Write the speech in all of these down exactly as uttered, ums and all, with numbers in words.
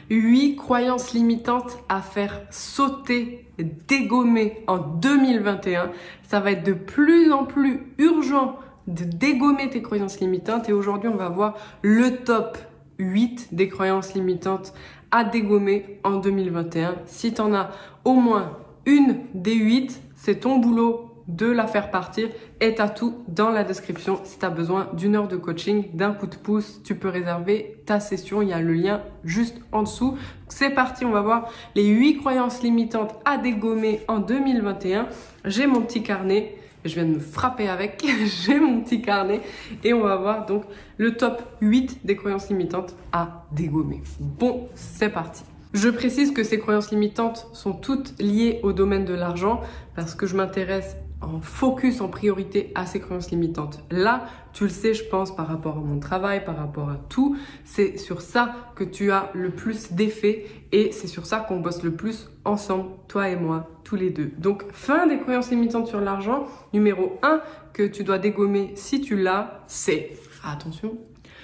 huit croyances limitantes à faire sauter, dégommer en deux mille vingt et un. Ça va être de plus en plus urgent de dégommer tes croyances limitantes. Et aujourd'hui, on va voir le top huit des croyances limitantes à dégommer en deux mille vingt et un. Si tu en as au moins une des huit, c'est ton boulot de la faire partir et tu as tout dans la description. Si tu as besoin d'une heure de coaching, d'un coup de pouce, tu peux réserver ta session. Il y a le lien juste en dessous. C'est parti, on va voir les huit croyances limitantes à dégommer en deux mille vingt et un. J'ai mon petit carnet. Je viens de me frapper avec. J'ai mon petit carnet et on va voir donc le top huit des croyances limitantes à dégommer. Bon, c'est parti. Je précise que ces croyances limitantes sont toutes liées au domaine de l'argent parce que je m'intéresse en focus, en priorité à ces croyances limitantes. Là, tu le sais, je pense, par rapport à mon travail, par rapport à tout, c'est sur ça que tu as le plus d'effet et c'est sur ça qu'on bosse le plus ensemble, toi et moi, tous les deux. Donc, fin des croyances limitantes sur l'argent. Numéro un que tu dois dégommer si tu l'as, c'est, attention,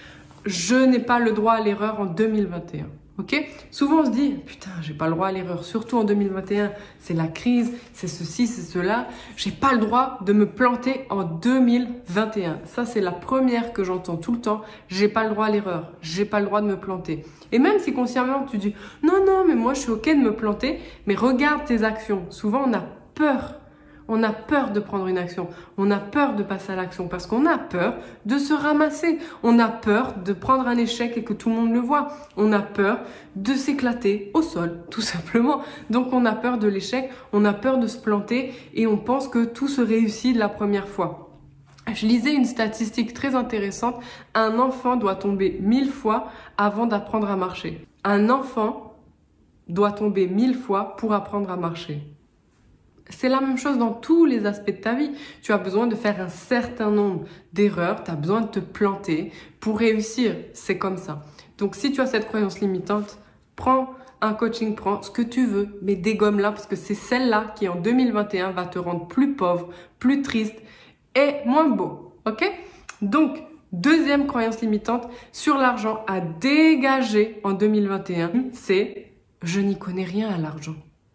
je n'ai pas le droit à l'erreur en deux mille vingt et un. Ok? Souvent on se dit, putain, j'ai pas le droit à l'erreur, surtout en deux mille vingt et un, c'est la crise, c'est ceci, c'est cela. J'ai pas le droit de me planter en deux mille vingt et un. Ça, c'est la première que j'entends tout le temps. J'ai pas le droit à l'erreur, j'ai pas le droit de me planter. Et même si consciemment tu dis, non, non, mais moi je suis ok de me planter, mais regarde tes actions. Souvent on a peur. On a peur de prendre une action, on a peur de passer à l'action parce qu'on a peur de se ramasser, on a peur de prendre un échec et que tout le monde le voit, on a peur de s'éclater au sol, tout simplement. Donc on a peur de l'échec, on a peur de se planter et on pense que tout se réussit de la première fois. Je lisais une statistique très intéressante, un enfant doit tomber mille fois avant d'apprendre à marcher. Un enfant doit tomber mille fois pour apprendre à marcher. C'est la même chose dans tous les aspects de ta vie. Tu as besoin de faire un certain nombre d'erreurs, tu as besoin de te planter pour réussir. C'est comme ça. Donc si tu as cette croyance limitante, prends un coaching, prends ce que tu veux, mais dégomme-la parce que c'est celle-là qui en deux mille vingt et un va te rendre plus pauvre, plus triste et moins beau. Ok? Donc, deuxième croyance limitante sur l'argent à dégager en deux mille vingt et un, c'est « je n'y connais rien à l'argent ».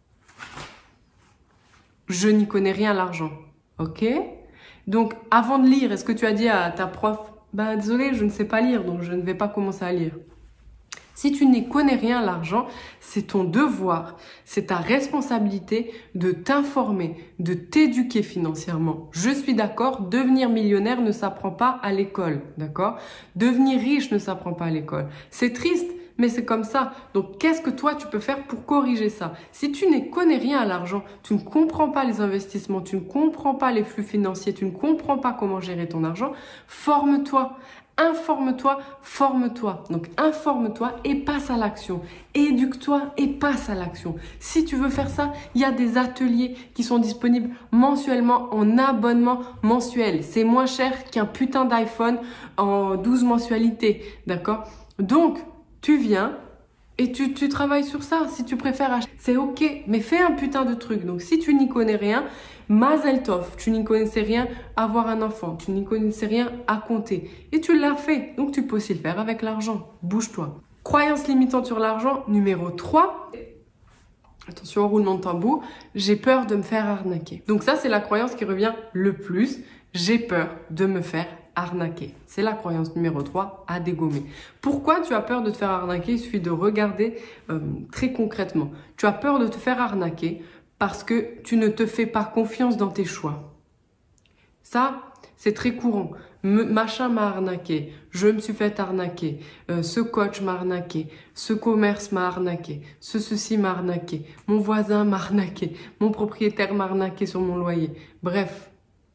Je n'y connais rien à l'argent. Ok? Donc, avant de lire, est-ce que tu as dit à ta prof, ben désolé, je ne sais pas lire, donc je ne vais pas commencer à lire. Si tu n'y connais rien à l'argent, c'est ton devoir, c'est ta responsabilité de t'informer, de t'éduquer financièrement. Je suis d'accord, devenir millionnaire ne s'apprend pas à l'école, d'accord? Devenir riche ne s'apprend pas à l'école. C'est triste, mais c'est comme ça. Donc, qu'est-ce que toi, tu peux faire pour corriger ça? Si tu ne connais rien à l'argent, tu ne comprends pas les investissements, tu ne comprends pas les flux financiers, tu ne comprends pas comment gérer ton argent, forme-toi, informe-toi, forme-toi. Donc, informe-toi et passe à l'action. Éduque-toi et passe à l'action. Si tu veux faire ça, il y a des ateliers qui sont disponibles mensuellement en abonnement mensuel. C'est moins cher qu'un putain d'iPhone en douze mensualités, d'accord? Donc, tu viens et tu, tu travailles sur ça. Si tu préfères acheter, c'est ok, mais fais un putain de truc. Donc, si tu n'y connais rien, Mazel Tov, tu n'y connaissais rien à avoir un enfant, tu n'y connaissais rien à compter. Et tu l'as fait, donc tu peux aussi le faire avec l'argent. Bouge-toi. Croyance limitante sur l'argent, numéro trois. Attention au roulement de tambour, j'ai peur de me faire arnaquer. Donc ça, c'est la croyance qui revient le plus. J'ai peur de me faire arnaquer. C'est la croyance numéro trois à dégommer. Pourquoi tu as peur de te faire arnaquer? Il suffit de regarder euh, très concrètement. Tu as peur de te faire arnaquer parce que tu ne te fais pas confiance dans tes choix. Ça, c'est très courant. Me, machin m'a arnaqué, je me suis fait arnaquer, euh, ce coach m'a arnaqué, ce commerce m'a arnaqué, ce ceci m'a arnaqué, mon voisin m'a arnaqué, mon propriétaire m'a arnaqué sur mon loyer. Bref.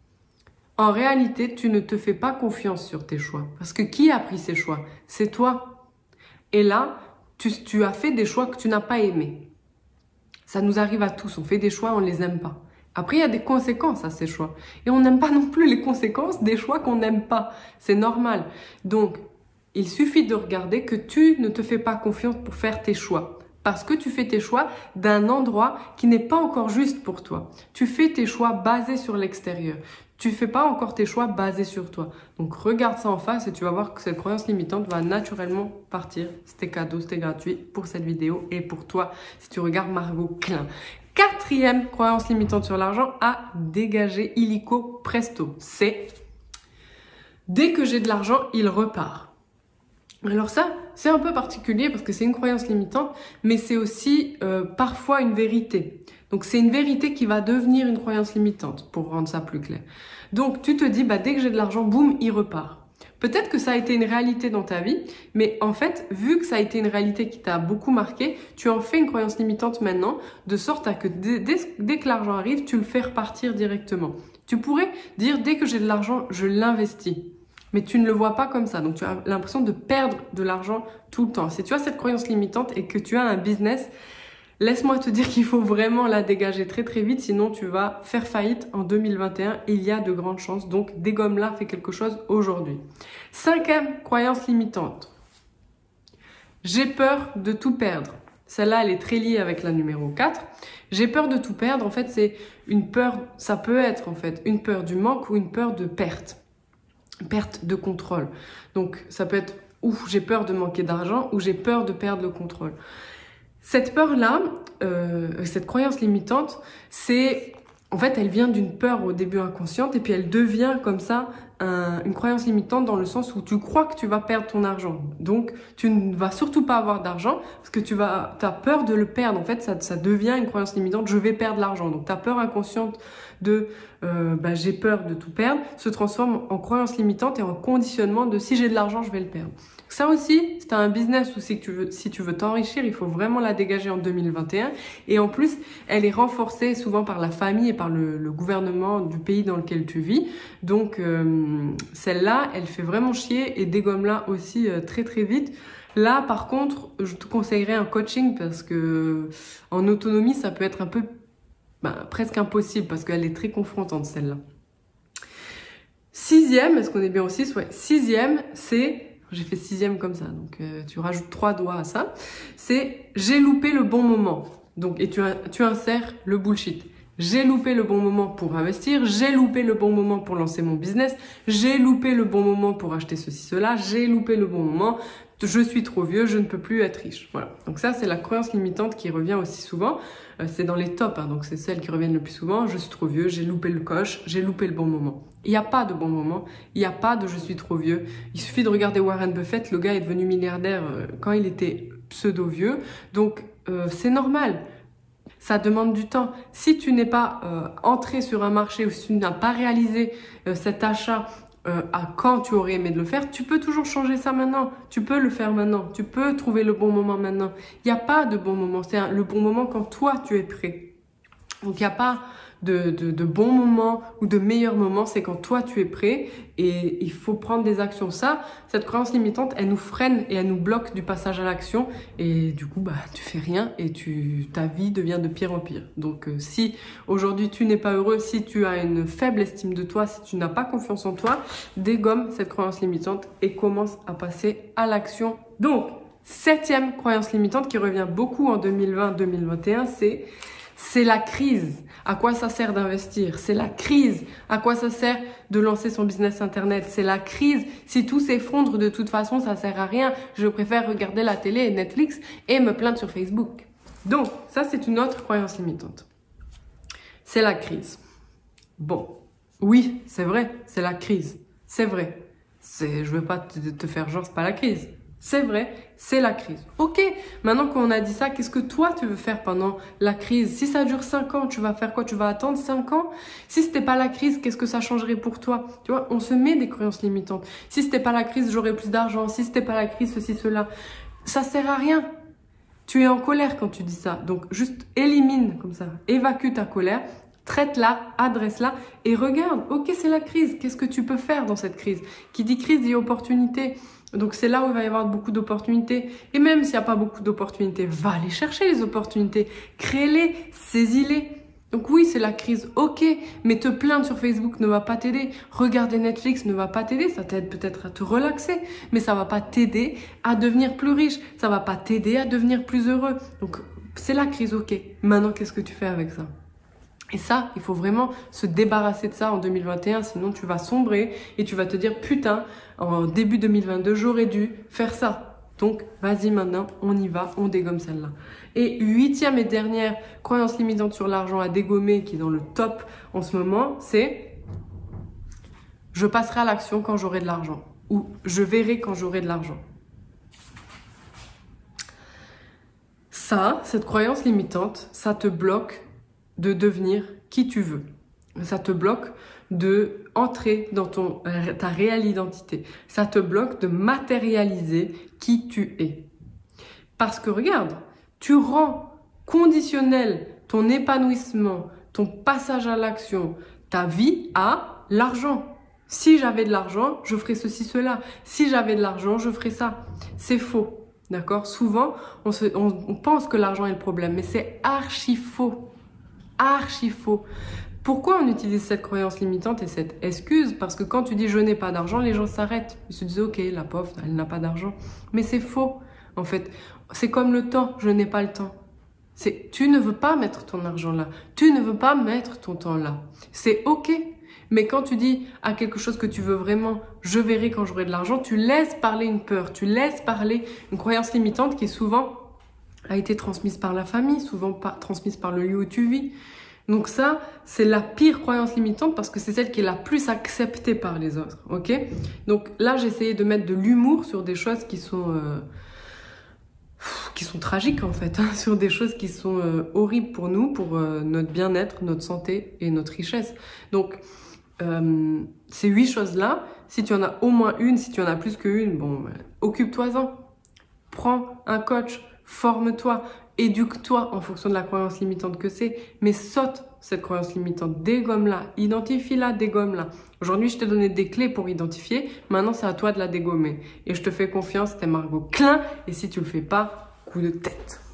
En réalité, tu ne te fais pas confiance sur tes choix. Parce que qui a pris ces choix? C'est toi. Et là, tu, tu as fait des choix que tu n'as pas aimés. Ça nous arrive à tous. On fait des choix, on ne les aime pas. Après, il y a des conséquences à ces choix. Et on n'aime pas non plus les conséquences des choix qu'on n'aime pas. C'est normal. Donc, il suffit de regarder que tu ne te fais pas confiance pour faire tes choix. Parce que tu fais tes choix d'un endroit qui n'est pas encore juste pour toi. Tu fais tes choix basés sur l'extérieur. Tu fais pas encore tes choix basés sur toi. Donc regarde ça en face et tu vas voir que cette croyance limitante va naturellement partir. C'était cadeau, c'était gratuit pour cette vidéo et pour toi si tu regardes Margot Klein. Quatrième croyance limitante sur l'argent à dégager illico presto. C'est dès que j'ai de l'argent, il repart. Alors ça, c'est un peu particulier parce que c'est une croyance limitante, mais c'est aussi euh, parfois une vérité. Donc c'est une vérité qui va devenir une croyance limitante, pour rendre ça plus clair. Donc tu te dis, bah, dès que j'ai de l'argent, boum, il repart. Peut-être que ça a été une réalité dans ta vie, mais en fait, vu que ça a été une réalité qui t'a beaucoup marqué, tu en fais une croyance limitante maintenant, de sorte à que dès, dès, dès que l'argent arrive, tu le fais repartir directement. Tu pourrais dire, dès que j'ai de l'argent, je l'investis. Mais tu ne le vois pas comme ça. Donc, tu as l'impression de perdre de l'argent tout le temps. Si tu as cette croyance limitante et que tu as un business, laisse-moi te dire qu'il faut vraiment la dégager très très vite. Sinon, tu vas faire faillite en deux mille vingt et un. Il y a de grandes chances. Donc, dégomme-la, fais quelque chose aujourd'hui. Cinquième croyance limitante. J'ai peur de tout perdre. Celle-là, elle est très liée avec la numéro quatre. J'ai peur de tout perdre. En fait, c'est une peur, ça peut être en fait une peur du manque ou une peur de perte. Perte de contrôle. Donc, ça peut être ouf, j'ai peur de manquer d'argent ou j'ai peur de perdre le contrôle. Cette peur-là, euh, cette croyance limitante, c'est en fait, elle vient d'une peur au début inconsciente et puis elle devient comme ça un, une croyance limitante dans le sens où tu crois que tu vas perdre ton argent. Donc, tu ne vas surtout pas avoir d'argent parce que tu vas, t'as peur de le perdre. En fait, ça, ça devient une croyance limitante. Je vais perdre l'argent. Donc, ta peur inconsciente de euh, bah, j'ai peur de tout perdre se transforme en croyance limitante et en conditionnement de si j'ai de l'argent, je vais le perdre. Ça aussi, si tu as un business ou si tu veux, si tu veux t'enrichir, il faut vraiment la dégager en deux mille vingt et un. Et en plus, elle est renforcée souvent par la famille et par le, le gouvernement du pays dans lequel tu vis. Donc, euh, celle-là, elle fait vraiment chier et dégomme-la aussi euh, très très vite. Là, par contre, je te conseillerais un coaching parce que en autonomie, ça peut être un peu ben, presque impossible parce qu'elle est très confrontante, celle-là. Sixième, est-ce qu'on est bien au six? Ouais. Sixième, c'est... J'ai fait sixième comme ça, donc euh, tu rajoutes trois doigts à ça. C'est j'ai loupé le bon moment. Donc, et tu, tu insères le bullshit. J'ai loupé le bon moment pour investir, j'ai loupé le bon moment pour lancer mon business, j'ai loupé le bon moment pour acheter ceci, cela, j'ai loupé le bon moment, je suis trop vieux, je ne peux plus être riche. Voilà. Donc ça, c'est la croyance limitante qui revient aussi souvent. Euh, c'est dans les tops, hein, donc c'est celles qui reviennent le plus souvent. Je suis trop vieux, j'ai loupé le coche, j'ai loupé le bon moment. Il n'y a pas de bon moment, il n'y a pas de je suis trop vieux. Il suffit de regarder Warren Buffett, le gars est devenu milliardaire euh, quand il était pseudo-vieux. Donc euh, c'est normal. Ça demande du temps. Si tu n'es pas euh, entré sur un marché ou si tu n'as pas réalisé euh, cet achat euh, à quand tu aurais aimé de le faire, tu peux toujours changer ça maintenant. Tu peux le faire maintenant. Tu peux trouver le bon moment maintenant. Il n'y a pas de bon moment. C'est le bon moment quand toi, tu es prêt. Donc, il n'y a pas de, de, de bon moment ou de meilleur moment. C'est quand toi, tu es prêt et il faut prendre des actions. Ça, cette croyance limitante, elle nous freine et elle nous bloque du passage à l'action. Et du coup, bah, tu fais rien et tu, ta vie devient de pire en pire. Donc, euh, si aujourd'hui, tu n'es pas heureux, si tu as une faible estime de toi, si tu n'as pas confiance en toi, dégomme cette croyance limitante et commence à passer à l'action. Donc, septième croyance limitante qui revient beaucoup en deux mille vingt deux mille vingt et un, c'est... C'est la crise. À quoi ça sert d'investir? C'est la crise. À quoi ça sert de lancer son business internet? C'est la crise. Si tout s'effondre, de toute façon, ça sert à rien. Je préfère regarder la télé et Netflix et me plaindre sur Facebook. Donc, ça, c'est une autre croyance limitante. C'est la crise. Bon, oui, c'est vrai, c'est la crise. C'est vrai. C'est, je veux pas te, te faire genre, c'est pas la crise. C'est vrai, c'est la crise. Ok, maintenant qu'on a dit ça, qu'est-ce que toi tu veux faire pendant la crise? Si ça dure cinq ans, tu vas faire quoi? Tu vas attendre cinq ans? Si c'était pas la crise, qu'est-ce que ça changerait pour toi? Tu vois, on se met des croyances limitantes. Si c'était pas la crise, j'aurais plus d'argent. Si c'était pas la crise, ceci, cela. Ça sert à rien. Tu es en colère quand tu dis ça. Donc, juste élimine comme ça. Évacue ta colère. Traite-la, adresse-la et regarde. Ok, c'est la crise. Qu'est-ce que tu peux faire dans cette crise? Qui dit crise dit opportunité. Donc, c'est là où il va y avoir beaucoup d'opportunités. Et même s'il n'y a pas beaucoup d'opportunités, va aller chercher les opportunités. Crée-les, saisis-les. Donc oui, c'est la crise, ok, mais te plaindre sur Facebook ne va pas t'aider. Regarder Netflix ne va pas t'aider, ça t'aide peut-être à te relaxer, mais ça va pas t'aider à devenir plus riche, ça va pas t'aider à devenir plus heureux. Donc c'est la crise, ok. Maintenant, qu'est-ce que tu fais avec ça? Et ça, il faut vraiment se débarrasser de ça en deux mille vingt et un, sinon tu vas sombrer et tu vas te dire, putain, en début deux mille vingt-deux, j'aurais dû faire ça. Donc, vas-y maintenant, on y va, on dégomme celle-là. Et huitième et dernière croyance limitante sur l'argent à dégommer, qui est dans le top en ce moment, c'est « je passerai à l'action quand j'aurai de l'argent » ou « je verrai quand j'aurai de l'argent ». Ça, cette croyance limitante, ça te bloque de devenir qui tu veux. Ça te bloque de entrer dans ton, ta réelle identité. Ça te bloque de matérialiser qui tu es. Parce que regarde, tu rends conditionnel ton épanouissement, ton passage à l'action, ta vie à l'argent. Si j'avais de l'argent, je ferais ceci, cela. Si j'avais de l'argent, je ferais ça. C'est faux, d'accord? Souvent, on, se, on, on pense que l'argent est le problème, mais c'est archi faux. Archi faux. Pourquoi on utilise cette croyance limitante et cette excuse? Parce que quand tu dis « je n'ai pas d'argent », les gens s'arrêtent. Ils se disent « ok, la pauvre, elle n'a pas d'argent ». Mais c'est faux, en fait. C'est comme le temps, je n'ai pas le temps. C'est, tu ne veux pas mettre ton argent là. Tu ne veux pas mettre ton temps là. C'est ok. Mais quand tu dis à quelque chose que tu veux vraiment, je verrai quand j'aurai de l'argent, tu laisses parler une peur, tu laisses parler une croyance limitante qui souvent a été transmise par la famille, souvent pas transmise par le lieu où tu vis. Donc ça, c'est la pire croyance limitante parce que c'est celle qui est la plus acceptée par les autres, ok? Donc là, j'ai essayé de mettre de l'humour sur des choses qui sont, euh, qui sont tragiques en fait, hein, sur des choses qui sont euh, horribles pour nous, pour euh, notre bien-être, notre santé et notre richesse. Donc, euh, ces huit choses-là, si tu en as au moins une, si tu en as plus qu'une, bon, bah, occupe-toi-en. Prends un coach, forme-toi, éduque-toi en fonction de la croyance limitante que c'est, mais saute cette croyance limitante, dégomme-la, identifie-la, dégomme-la. Aujourd'hui, je t'ai donné des clés pour identifier, maintenant c'est à toi de la dégommer. Et je te fais confiance, t'es Margot Klein, et si tu le fais pas, coup de tête.